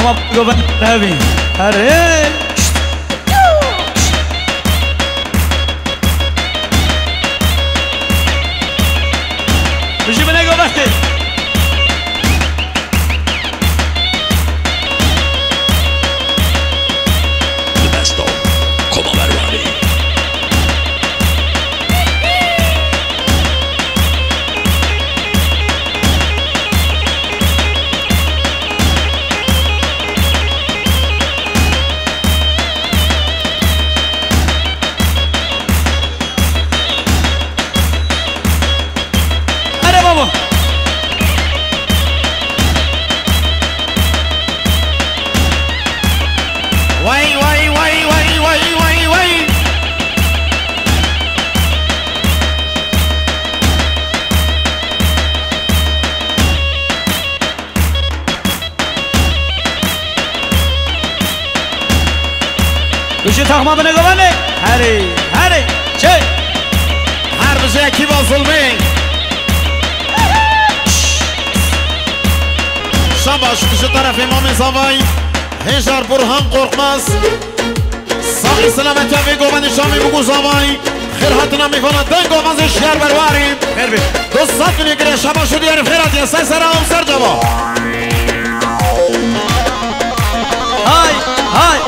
تمام گوبن نبین هره بشی بنه گوبن بشی تخمه بنه گوانه هری هری چه هر بشه یکی با ظلمه شام باش کشو طرف امام زوای هجار برهان قرقمز ساقی سلامت یا بگو من شامی بگو زوای خیر حتنا میکنه دنگ و مزش شهر برواریم خیر بی دوستات کنی گره شما شدی یعنی خیرات یا سای سر هم سر جوا های های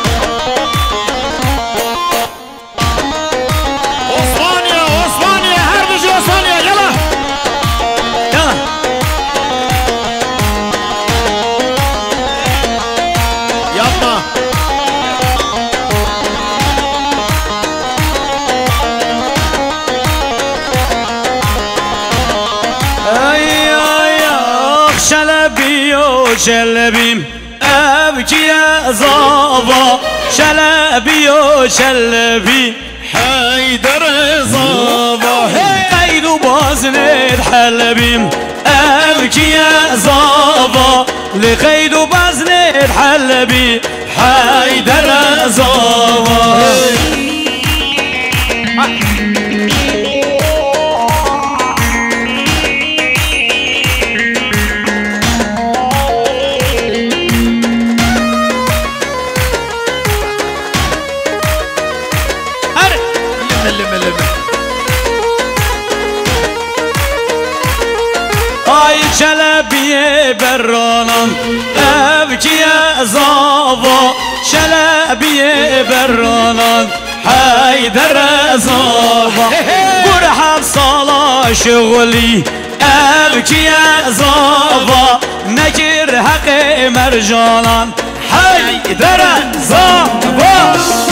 شلبیم ابکی زابا شلبی و شلبی حیدر زابا قید و بازنید حلبیم ابکی زابا لقید و بازنید حلبی حیدر زابا شلبیه برانان ابکی زاوا شلبیه برانان حیدر زاوا برحب سالا شغلی ابکی زاوا نکر حق مرجانان حیدر زاوا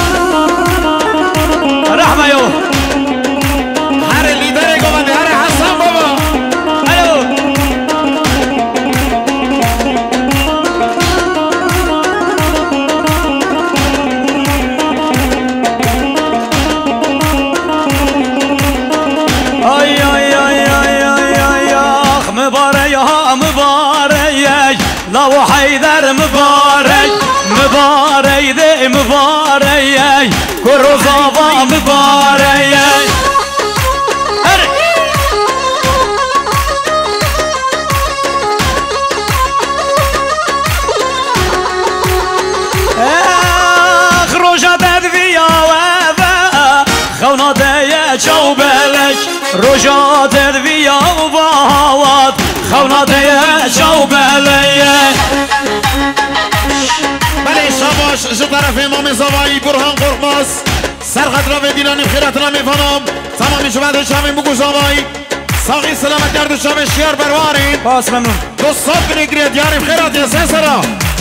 رحمه یو هر لیدر گوانده هر حسن بابا لو حيدر مبارك مبارك ذي مبارك كروزافا مبارك رجا تدفيا وفا خونا ديا شوبلك رجا تدفيا وفاوات خونا ديا شوبلك بله شاباش جو طرف امام زوایی برهان قرقمز سرخط را بدیرانی خیرت را میفنم تمامی جمعه شامی بگو زوایی ساقی سلامت گرد شام شیار بروارین باس ممنون دوستات بنگرید یاریم خیرت یا سه سرا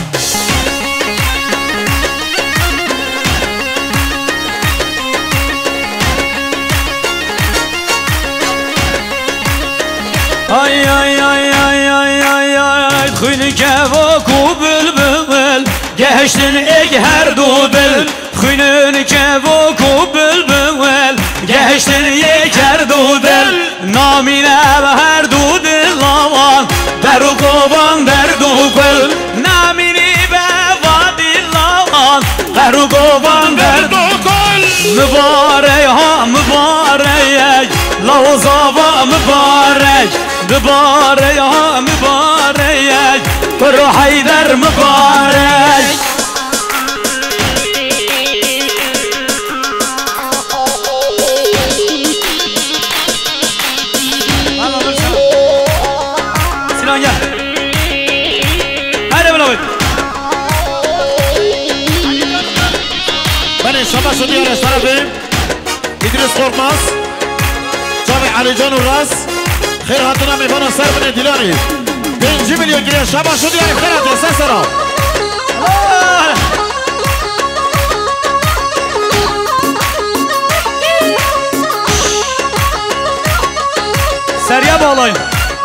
ay ay ay ay ay ay ay خونکه و کو بلبل گشتن اگ هر دو دل خونکه و کو بلبل گشتن یک هر دو دل نامینه به هر دو دل لوان در و قوان در دو گل نامینی به وادی لوان در و قوان در دو گل مبارک ها مبارک لوزاوا مبارک مبارک ها مبارک برو حیدر مبارک سیلان گل هره بلاوید بله شما شدی از طرف ادریس قرماز جامع علی جان و راس خیر هاتنا میفانا سر بنه دیلاری 5 میلیون گیره شما شدی از خیر هاتی سسرا سریع بالایم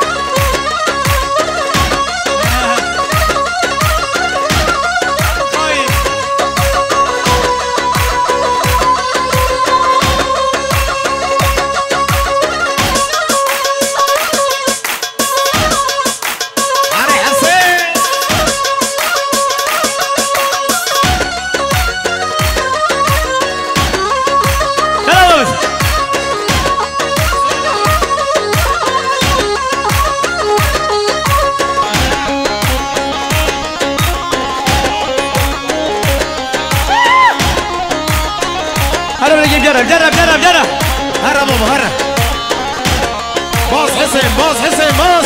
جرب هره بابا هره باز حسین باز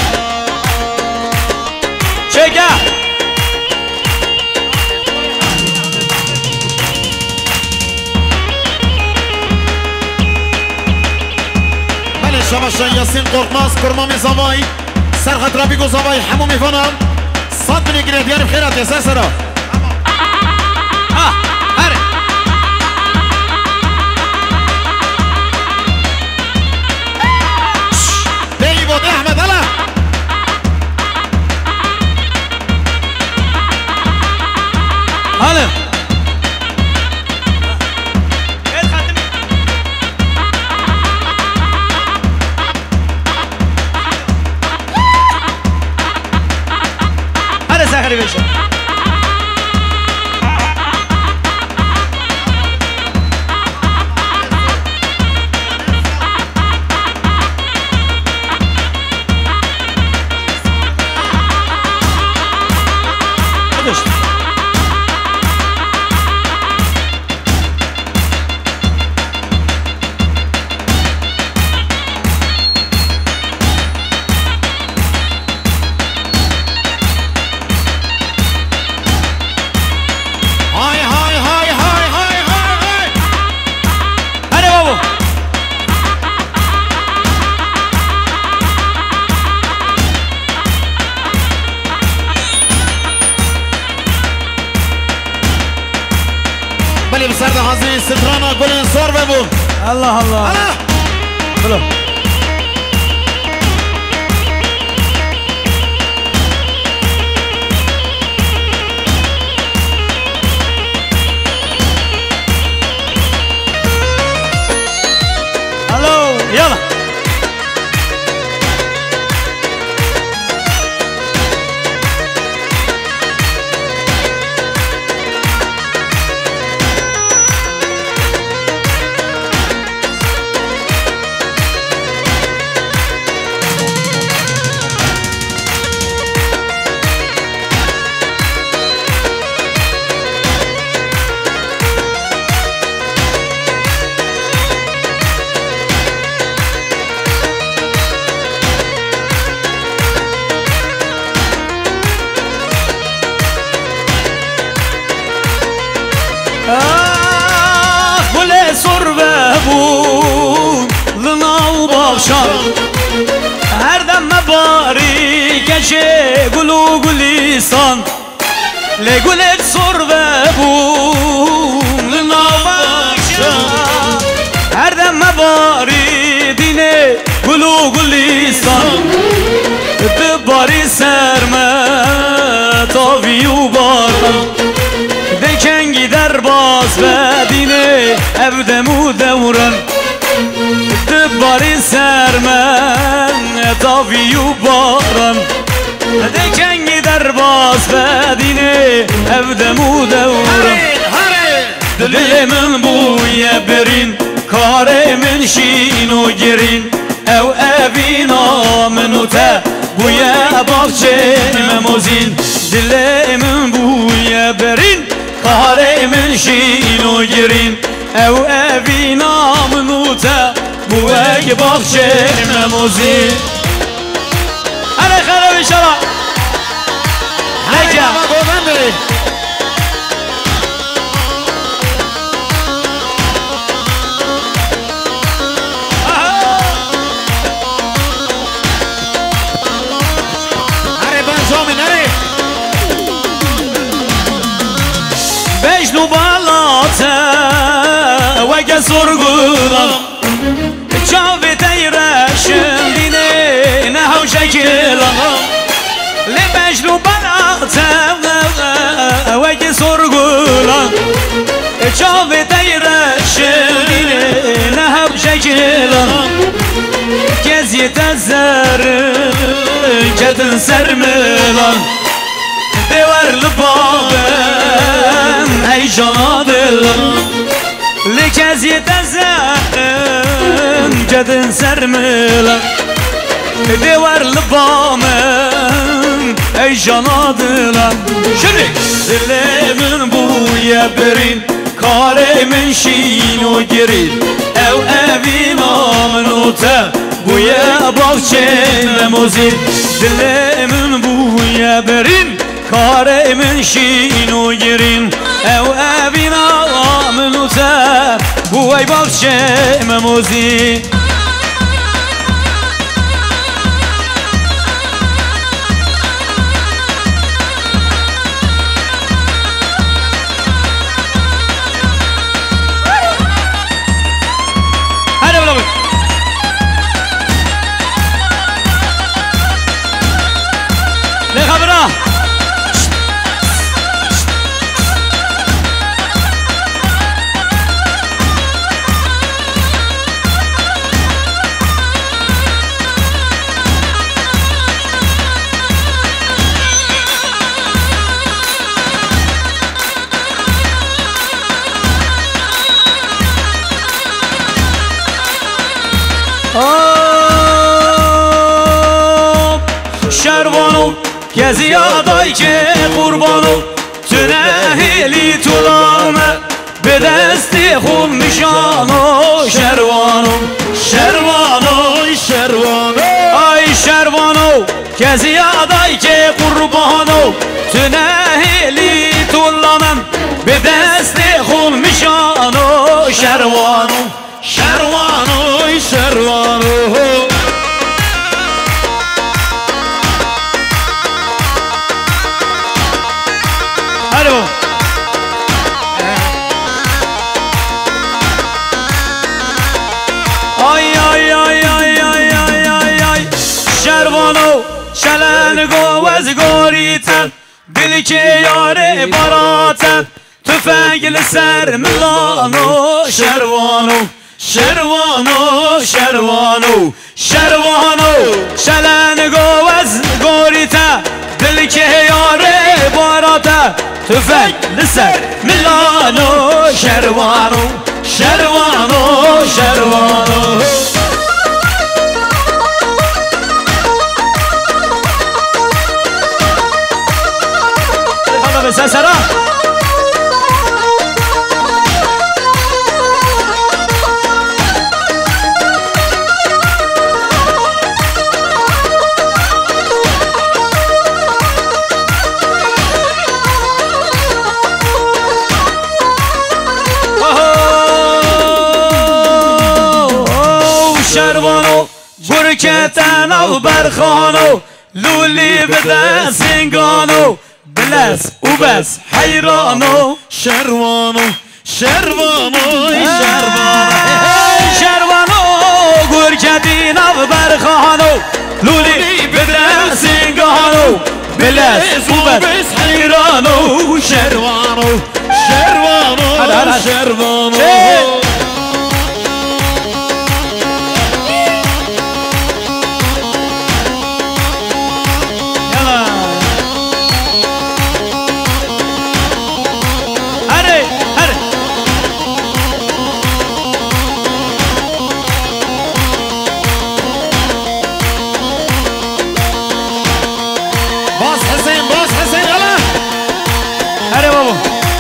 چگه بله شباشان یاسین قرماز کرمامی زوای سرخط رابی گو زوای همو میفانم 100 میلیون گیره دیاری بخیرات یسه سرا هلا هلا ساخري باشا بلی بسرد حاضری سترانا گلین سور ببون الله الله بلو الو يلا هر دم باری کشه گلو گلیستان لگولت سر و بون نامشان هر دم باری دینه گلو گلیستان بباری سرمه تاوی و بارم دکنگی در باز و دینه ابدم و دورن باری سرمن تاوی و بارم دکنگی در باز و دینه ابدم و دورم دلی من بوی برین کار من شین و گرین او اوینا منو تا بویا باغچه مموزین دل من بویا برین کار من شین و گرین او اوینا منو تا بویا باغچه مموزین هلا خراب شرا هجا بجنو بالاته وگه سرگودم چاوی تیرشم دینه نهو شکلم لبجنو بالاته وگه سرگودم چاوی تیرشم دینه نهو شکلم کزی تزرم کدن سرملم دیوار لبابم ای جانا دلم لکزی تزرم کدن سرملم دیوار لبابم ای جانا دلم شنی دل من بویا برین کار من شین و گرین او اوینا منو تا بویا باغچه مموزین دل من بویا برین کار من شین و گرین او اوینا منو تا بویا باغچه مموزین شروانو که زیادایی که قربانو تنهیلی طولامه به دستی خون میشانو شروانو شروانو شروانو آی شروانو که زیادایی که قربانو تنهیلی طولامه به دستی خون میشانو شروانو شروانو شروانو شلنگو از گوریتن دلی که یاره براتن تفنگ لسر ملانو شروانو شروانو شروانو شروانو شلنگو از گوریتن دلی که یاره براتن تفنگ لسر ملانو شروانو شروانو شروانو سرا شروانو برکتن و برخانو لولی بده سنگانو بلس و بس حیرانو شروانو شروانو شروانو گرکتین و برخانو لولی بدر سنگانو بلس و بس حیرانو شروانو شروانو شروانو باز حسين يلا هلا بابا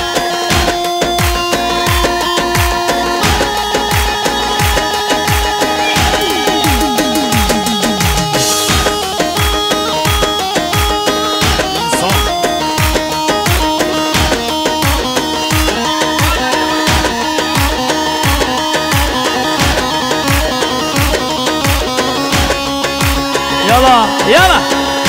يلا يلا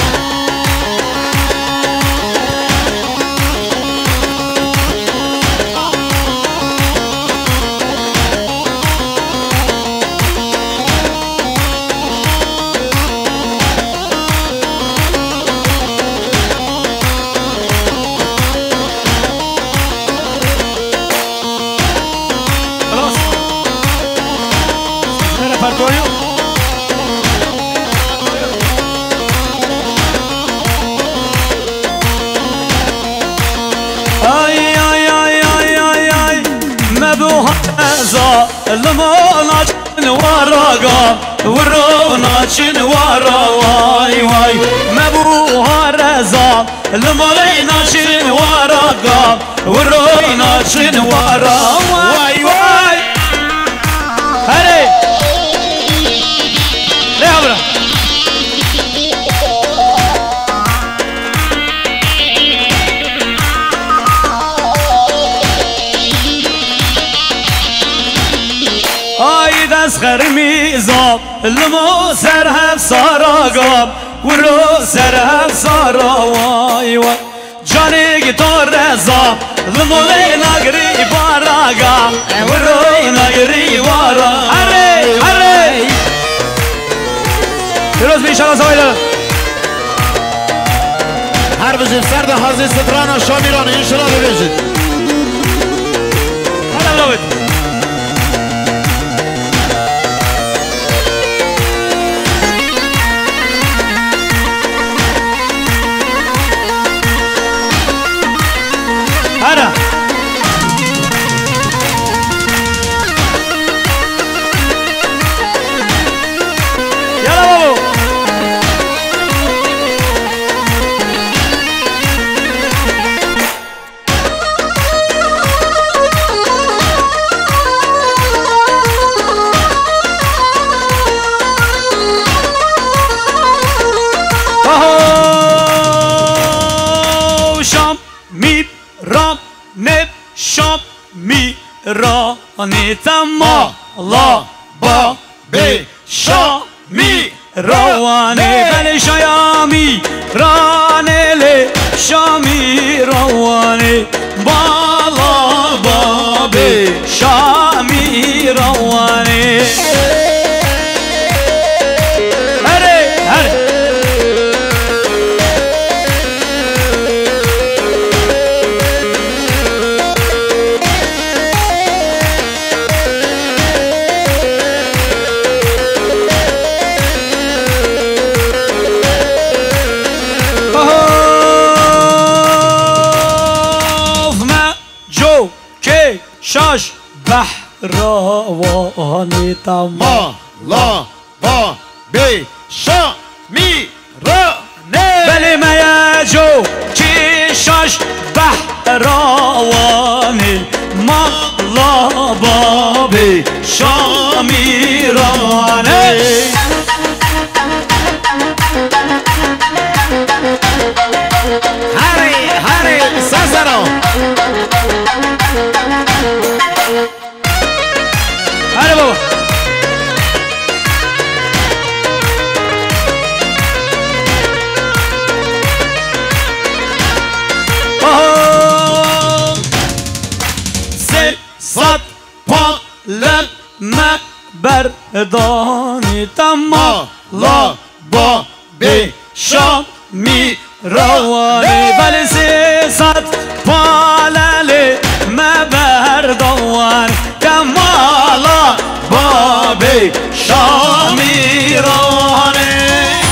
خلاص ريبرتوريو الموناچن وراغا وروناچن ورا واي واي مبوها رزا الموناچن وراغا وروناچن ورا واي واي هلي ليه اسخر میزاب لمو سرهم ساراگاب ورو سرهم سارا وای وای جانی گیتار رزا لمو نگری باراگا ورو نگری وارا هره هره پیروز بیشتر سوایده هر بجیم سرد حاضی ستران شامیران انشالله ببیجید هلا بلوید هلا يلا بابو شام می رام نب شام می را نیتما لا با به شامی روانه بل شامی رانه شامی روانه بالا با به شامی روانه هره هره شاش بحروانی تما لا با بی شامی رانه بلی میجو کی شاش بحروانی ما لا با بی شامی رانه هری هری سازرو هلا بابا صد پا لما بردانی تما لا با بی شامی روانی بلی سیصد پاللی مبردوان کمالا بابی شامی روانی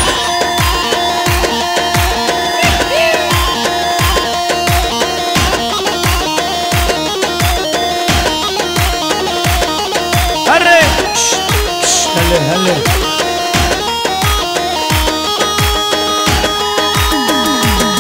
هره هله هله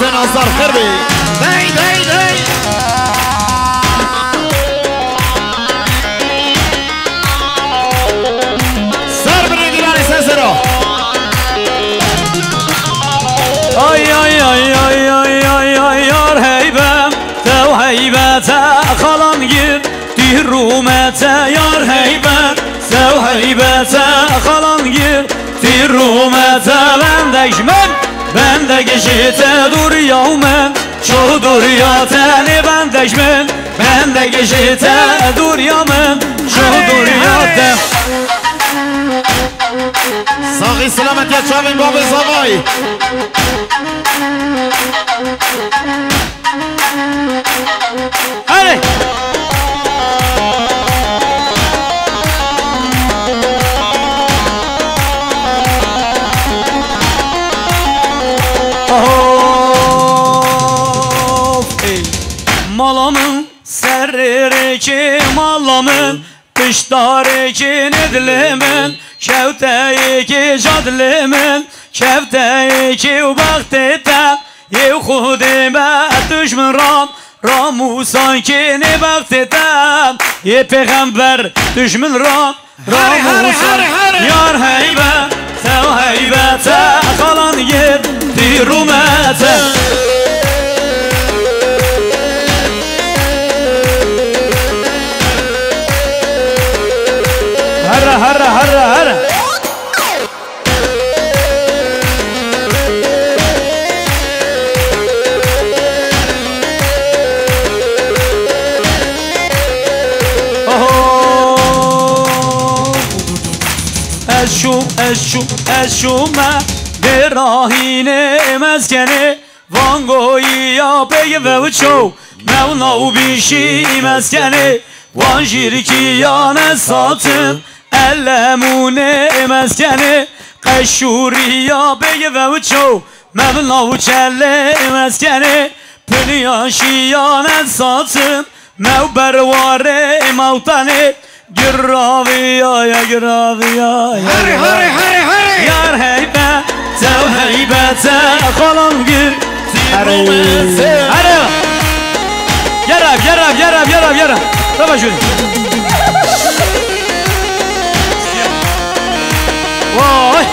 حسین آزار خیر بی دی دی دی سر بری گیرانی سنسرا آی آی آی آی آی آی آی یار هیبم تو هیبت خالان گیر دیر رومت یار هیبم تو هیبت خالان گیر دیر رومت بندگشت دوریا من شو دوریا تنی بندگشت دوریا من شو دوریا تن ساقی سلامتی چاوین باب زوای هلی Malamın serreri ki malamın Dıştarı ki nedlimin Şevteyi ki cadlimin Şevteyi ki vaktitem Yev khudime düşmüram Ramusan ki ne vaktitem Ye peygamber düşmün ram Ramusan Yar heybe Sev heybete Kalan gir dirumete هره هره هره هره اشو ما براهینه مسکنه وانگوی یا بگه و چو مونا و بیشی مسکنه وان شیرکی یا نساتم المونه مسکنه قشوری یا بگه و چو مونا و چله مسکنه پلیاشی یا نساتم مو برواره موتنه گراویا یا گراویا هری هری هری هری یار هیبه تو هیبت خالم گیر هره گرم ربا شدی وای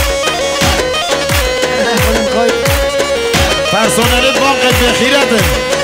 پرسنل باقی بخیرته